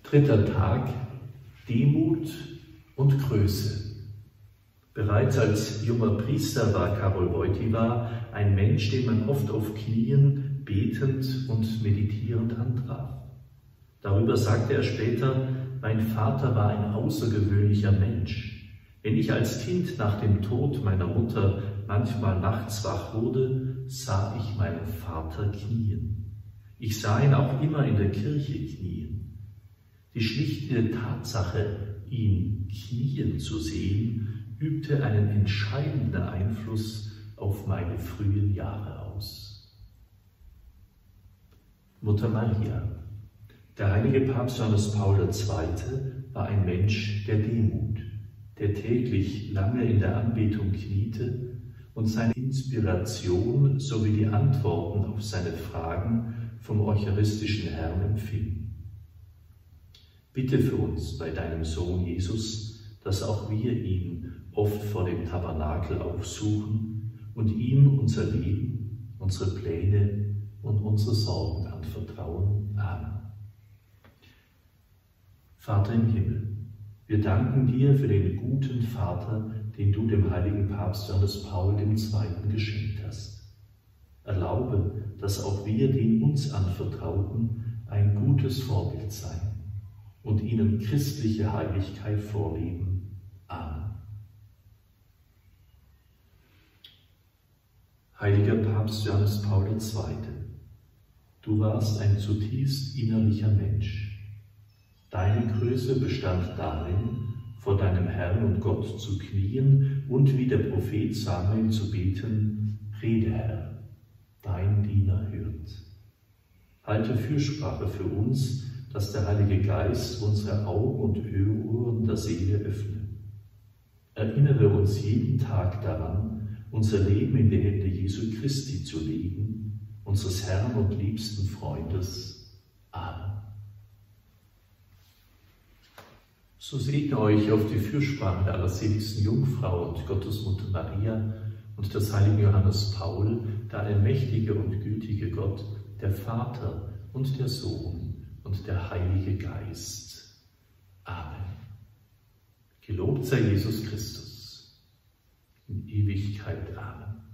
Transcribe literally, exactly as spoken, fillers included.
Dritter Tag, Demut und Größe. Bereits als junger Priester war Karol Wojtyła ein Mensch, den man oft auf Knien betend und meditierend antraf. Darüber sagte er später: Mein Vater war ein außergewöhnlicher Mensch. Wenn ich als Kind nach dem Tod meiner Mutter manchmal nachts wach wurde, sah ich meinen Vater knien. Ich sah ihn auch immer in der Kirche knien. Die schlichte Tatsache, ihn knien zu sehen, übte einen entscheidenden Einfluss auf meine frühen Jahre aus. Mutter Maria. Der heilige Papst Johannes Paul der Zweite war ein Mensch der Demut, der täglich lange in der Anbetung kniete und seine Inspiration sowie die Antworten auf seine Fragen vom eucharistischen Herrn empfing. Bitte für uns bei deinem Sohn Jesus, dass auch wir ihn oft vor dem Tabernakel aufsuchen und ihm unser Leben, unsere Pläne und unsere Sorgen anvertrauen. Amen. Vater im Himmel, wir danken dir für den guten Vater, den du dem heiligen Papst Johannes Paul der Zweite geschenkt hast. Erlaube, dass auch wir den uns Anvertrauten ein gutes Vorbild sein und ihnen christliche Heiligkeit vorleben. Amen. Heiliger Papst Johannes Paul der Zweite, du warst ein zutiefst innerlicher Mensch. Deine Größe bestand darin, vor deinem Herrn und Gott zu knien und wie der Prophet Samuel zu beten: Rede, Herr, dein Diener hört. Halte Fürsprache für uns, dass der Heilige Geist unsere Augen und Ohren der Seele öffne. Erinnere uns jeden Tag daran, unser Leben in die Hände Jesu Christi zu legen, unseres Herrn und liebsten Freundes. Amen. So segne euch auf die Fürsprache der allerseligsten Jungfrau und Gottesmutter Maria und des heiligen Johannes Paul, der allmächtige und gütige Gott, der Vater und der Sohn und der Heilige Geist. Amen. Gelobt sei Jesus Christus. In Ewigkeit. Amen.